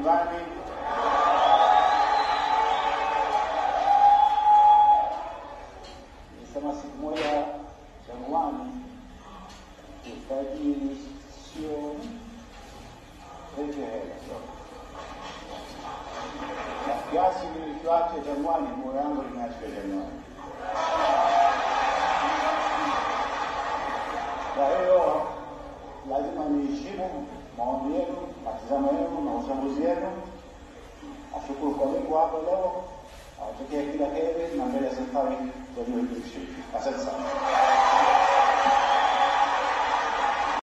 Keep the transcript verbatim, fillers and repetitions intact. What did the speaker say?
nyumbani. Nilisema siku moja Januari utajiri sio rete hela. Na kiasi nilichoacha Januari, moyo wangu limeacha Januari. Kwa hiyo lazima niheshimu maombi yenu, matazamo yenu na uchambuzi wenu. Ashukuru kwa niko hapa leo. Awatakia kila heri na mbele ya safari kwa hiyo hii. Asante sana.